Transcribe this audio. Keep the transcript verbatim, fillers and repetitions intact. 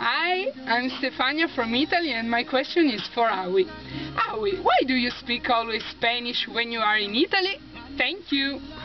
Hi, I'm Stefania from Italy and my question is for Howie. Howie, why do you speak always Spanish when you are in Italy? Thank you!